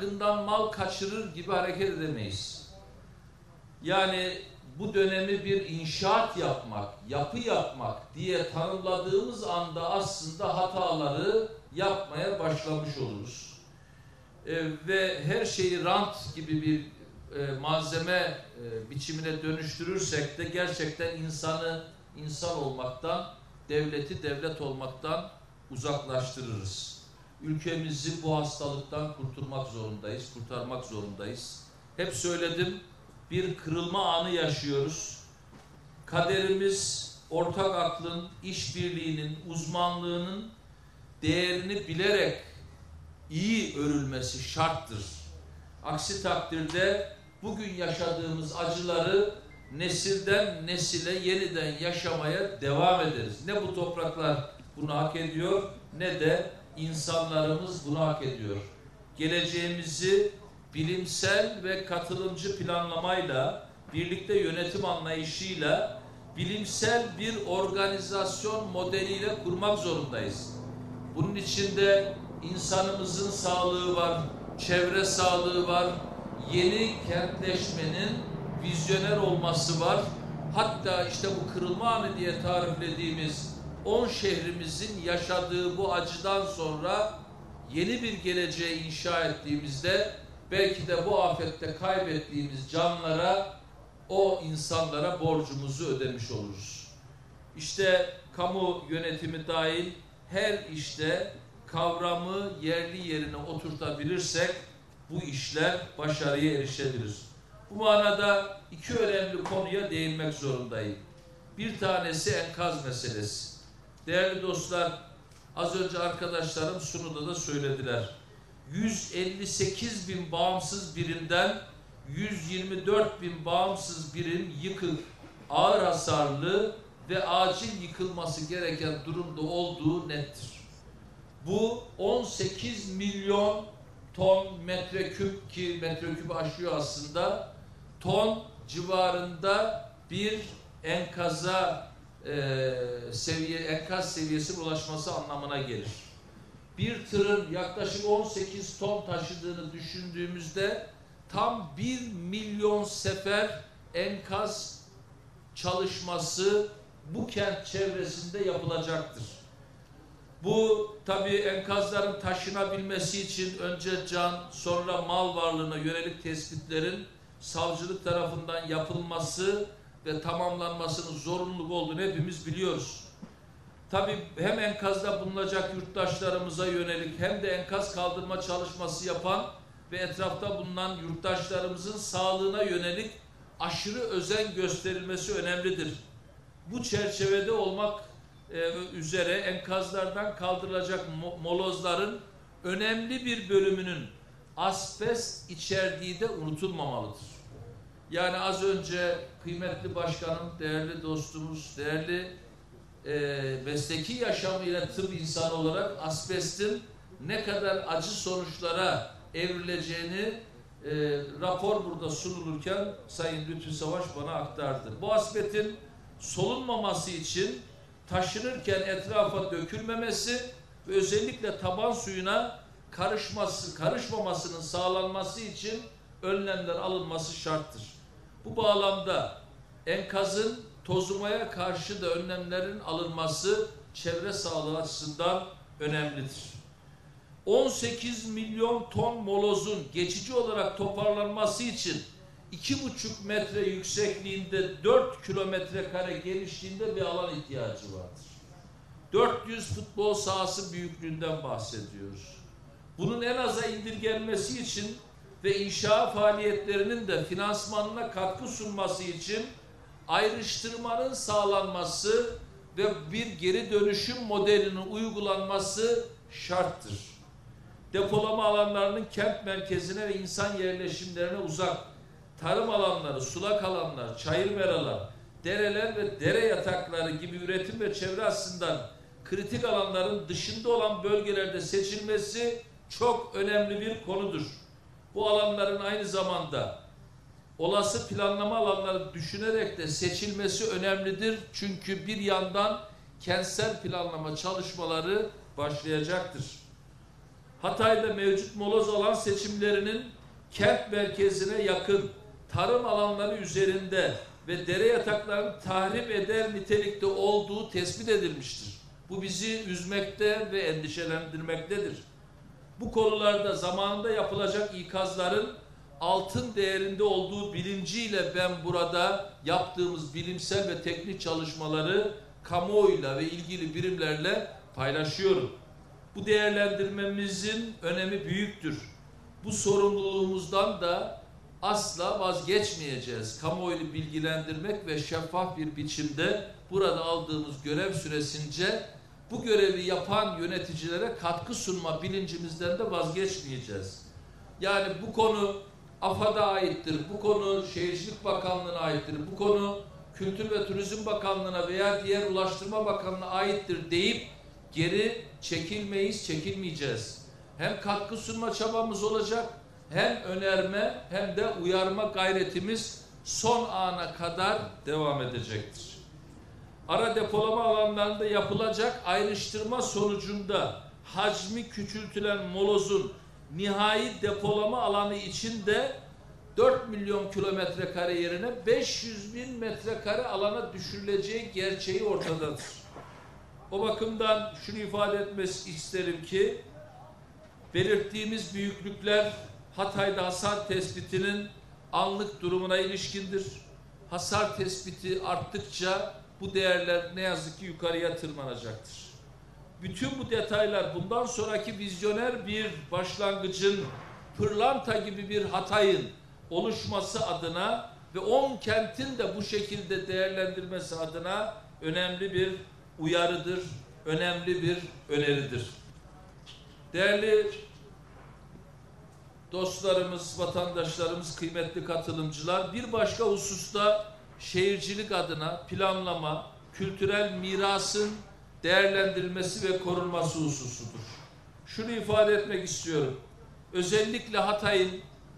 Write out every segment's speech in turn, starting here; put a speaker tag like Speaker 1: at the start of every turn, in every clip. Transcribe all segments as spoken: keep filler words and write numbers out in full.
Speaker 1: yangından mal kaçırır gibi hareket edemeyiz. Yani bu dönemi bir inşaat yapmak, yapı yapmak diye tanımladığımız anda aslında hataları yapmaya başlamış oluruz. E, ve her şeyi rant gibi bir e, malzeme e, biçimine dönüştürürsek de gerçekten insanı insan olmaktan, devleti devlet olmaktan uzaklaştırırız. Ülkemizi bu hastalıktan kurtulmak zorundayız, kurtarmak zorundayız. Hep söyledim, bir kırılma anı yaşıyoruz. Kaderimiz ortak aklın, işbirliğinin, uzmanlığının değerini bilerek iyi örülmesi şarttır. Aksi takdirde bugün yaşadığımız acıları nesilden nesile yeniden yaşamaya devam ederiz. Ne bu topraklar bunu hak ediyor, ne de insanlarımız bunu hak ediyor. Geleceğimizi bilimsel ve katılımcı planlamayla, birlikte yönetim anlayışıyla, bilimsel bir organizasyon modeliyle kurmak zorundayız. Bunun içinde insanımızın sağlığı var, çevre sağlığı var, yeni kentleşmenin vizyoner olması var. Hatta işte bu kırılma anı diye tariflediğimiz on şehrimizin yaşadığı bu acıdan sonra yeni bir geleceği inşa ettiğimizde belki de bu afette kaybettiğimiz canlara, o insanlara borcumuzu ödemiş oluruz. İşte kamu yönetimi dahil her işte kavramı yerli yerine oturtabilirsek bu işler başarıya erişebilir. Bu manada iki önemli konuya değinmek zorundayım. Bir tanesi enkaz meselesi. Değerli dostlar, az önce arkadaşlarım sunuda da söylediler. yüz elli sekiz bin bağımsız birimden yüz yirmi dört bin bağımsız birim yıkık, ağır hasarlı ve acil yıkılması gereken durumda olduğu nettir. Bu on sekiz milyon ton metreküp, ki metreküp aşıyor aslında, ton civarında bir enkaza e, seviye, enkaz seviyesine ulaşması anlamına gelir. Bir tırın yaklaşık on sekiz ton taşıdığını düşündüğümüzde tam bir milyon sefer enkaz çalışması bu kent çevresinde yapılacaktır. Bu tabii enkazların taşınabilmesi için önce can, sonra mal varlığına yönelik tespitlerin savcılık tarafından yapılması ve tamamlanmasının zorunluluk olduğunu hepimiz biliyoruz. Tabii hem enkazda bulunacak yurttaşlarımıza yönelik hem de enkaz kaldırma çalışması yapan ve etrafta bulunan yurttaşlarımızın sağlığına yönelik aşırı özen gösterilmesi önemlidir. Bu çerçevede olmak e, üzere enkazlardan kaldırılacak mo molozların önemli bir bölümünün asbest içerdiği de unutulmamalıdır. Yani az önce kıymetli başkanım, değerli dostumuz, değerli e, mesleki yaşamıyla tıp insanı olarak asbestin ne kadar acı sonuçlara evrileceğini e, rapor burada sunulurken Sayın Lütfü Savaş bana aktardı. Bu asbestin solunmaması için taşınırken etrafa dökülmemesi ve özellikle taban suyuna karışması, karışmamasının sağlanması için önlemler alınması şarttır. Bu bağlamda enkazın tozulmaya karşı da önlemlerin alınması çevre sağlığı açısından önemlidir. on sekiz milyon ton molozun geçici olarak toparlanması için iki buçuk metre yüksekliğinde dört kilometre kare genişliğinde bir alan ihtiyacı vardır. dört yüz futbol sahası büyüklüğünden bahsediyoruz. Bunun en aza indirgenmesi için ve inşaat faaliyetlerinin de finansmanına katkı sunması için ayrıştırmanın sağlanması ve bir geri dönüşüm modelinin uygulanması şarttır. Depolama alanlarının kent merkezine ve insan yerleşimlerine uzak, tarım alanları, sulak alanlar, çayır meralar, dereler ve dere yatakları gibi üretim ve çevre açısından kritik alanların dışında olan bölgelerde seçilmesi çok önemli bir konudur. Bu alanların aynı zamanda olası planlama alanları düşünerek de seçilmesi önemlidir. Çünkü bir yandan kentsel planlama çalışmaları başlayacaktır. Hatay'da mevcut moloz alan seçimlerinin kent merkezine yakın tarım alanları üzerinde ve dere yataklarını tahrip eder nitelikte olduğu tespit edilmiştir. Bu bizi üzmekte ve endişelendirmektedir. Bu konularda zamanında yapılacak ikazların altın değerinde olduğu bilinciyle ben burada yaptığımız bilimsel ve teknik çalışmaları kamuoyuyla ve ilgili birimlerle paylaşıyorum. Bu değerlendirmemizin önemi büyüktür. Bu sorumluluğumuzdan da asla vazgeçmeyeceğiz. Kamuoyunu bilgilendirmek ve şeffaf bir biçimde burada aldığımız görev süresince bu görevi yapan yöneticilere katkı sunma bilincimizden de vazgeçmeyeceğiz. Yani bu konu AFAD'a aittir, bu konu Şehircilik Bakanlığı'na aittir, bu konu Kültür ve Turizm Bakanlığı'na veya diğer Ulaştırma Bakanlığı'na aittir deyip geri çekilmeyiz, çekilmeyeceğiz. Hem katkı sunma çabamız olacak, hem önerme hem de uyarma gayretimiz son ana kadar devam edecektir. Ara depolama alanlarında yapılacak ayrıştırma sonucunda hacmi küçültülen molozun nihai depolama alanı içinde dört milyon kilometre kare yerine beş yüz bin metrekare alana düşürüleceği gerçeği ortadadır. O bakımdan şunu ifade etmek isterim ki belirttiğimiz büyüklükler Hatay'da hasar tespitinin anlık durumuna ilişkindir. Hasar tespiti arttıkça bu değerler ne yazık ki yukarıya tırmanacaktır. Bütün bu detaylar bundan sonraki vizyoner bir başlangıcın pırlanta gibi bir Hatay'ın oluşması adına ve on kentin de bu şekilde değerlendirmesi adına önemli bir uyarıdır, önemli bir öneridir. Değerli dostlarımız, vatandaşlarımız, kıymetli katılımcılar, bir başka hususta şehircilik adına planlama, kültürel mirasın değerlendirilmesi ve korunması hususudur. Şunu ifade etmek istiyorum. Özellikle Hatay'ın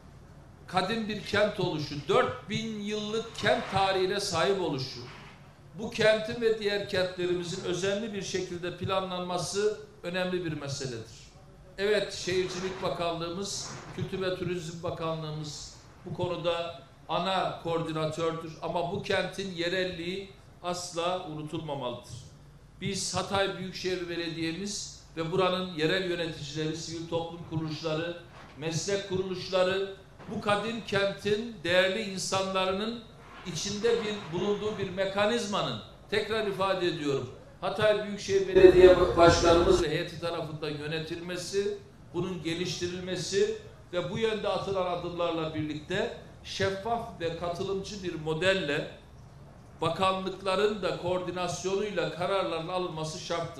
Speaker 1: kadim bir kent oluşu, dört bin yıllık kent tarihine sahip oluşu, bu kentin ve diğer kentlerimizin özenli bir şekilde planlanması önemli bir meseledir. Evet, Şehircilik Bakanlığımız, Kültür ve Turizm Bakanlığımız bu konuda ana koordinatördür ama bu kentin yerelliği asla unutulmamalıdır. Biz Hatay Büyükşehir Belediye'miz ve buranın yerel yöneticileri, sivil toplum kuruluşları, meslek kuruluşları bu kadim kentin değerli insanlarının içinde bir bulunduğu bir mekanizmanın, tekrar ifade ediyorum, Hatay Büyükşehir Belediye Başkanımız ve heyeti tarafından yönetilmesi, bunun geliştirilmesi ve bu yönde atılan adımlarla birlikte şeffaf ve katılımcı bir modelle bakanlıkların da koordinasyonuyla kararların alınması şarttır.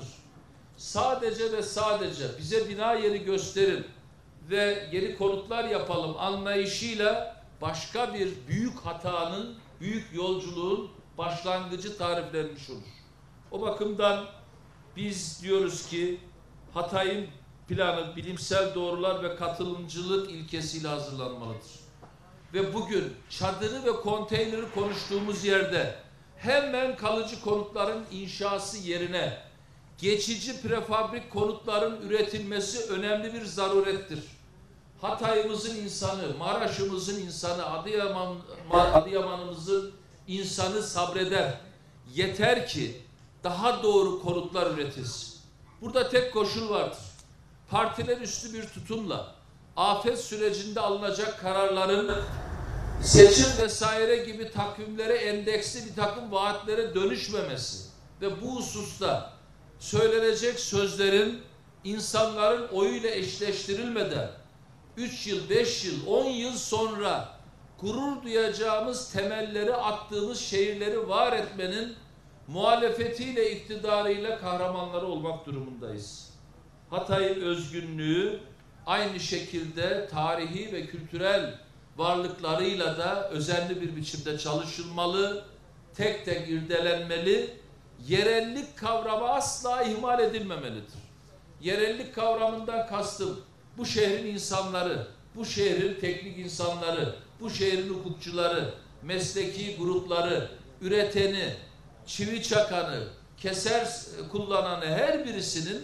Speaker 1: Sadece ve sadece bize bina yeri gösterin ve yeni konutlar yapalım anlayışıyla başka bir büyük hatanın, büyük yolculuğun başlangıcı tariflenmiş olur. O bakımdan biz diyoruz ki Hatay'ın planı bilimsel doğrular ve katılımcılık ilkesiyle hazırlanmalıdır. Ve bugün çadırı ve konteyneri konuştuğumuz yerde hemen kalıcı konutların inşası yerine geçici prefabrik konutların üretilmesi önemli bir zarurettir. Hatay'ımızın insanı, Maraş'ımızın insanı, Adıyaman, Adıyaman'ımızın insanı sabreder. Yeter ki daha doğru konutlar üretilsin. Burada tek koşul vardır. Partiler üstü bir tutumla afet sürecinde alınacak kararların seçim vesaire gibi takvimlere endeksli bir takım vaatlere dönüşmemesi ve bu hususta söylenecek sözlerin insanların oyuyla eşleştirilmeden üç yıl, beş yıl, on yıl sonra gurur duyacağımız temelleri attığımız şehirleri var etmenin muhalefetiyle, iktidarıyla kahramanları olmak durumundayız. Hatay'ın özgünlüğü aynı şekilde tarihi ve kültürel varlıklarıyla da özenli bir biçimde çalışılmalı, tek tek irdelenmeli, yerellik kavramı asla ihmal edilmemelidir. Yerellik kavramından kastım bu şehrin insanları, bu şehrin teknik insanları, bu şehrin hukukçuları, mesleki grupları, üreteni, çivi çakanı, keser kullananı her birisinin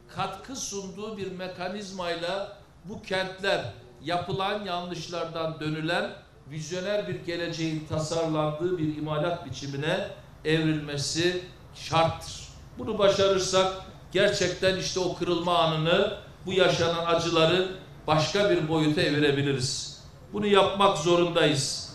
Speaker 1: katkı sunduğu bir mekanizmayla bu kentler yapılan yanlışlardan dönülen vizyoner bir geleceğin tasarlandığı bir imalat biçimine evrilmesi şarttır. Bunu başarırsak gerçekten işte o kırılma anını, bu yaşanan acıları başka bir boyuta evirebiliriz. Bunu yapmak zorundayız.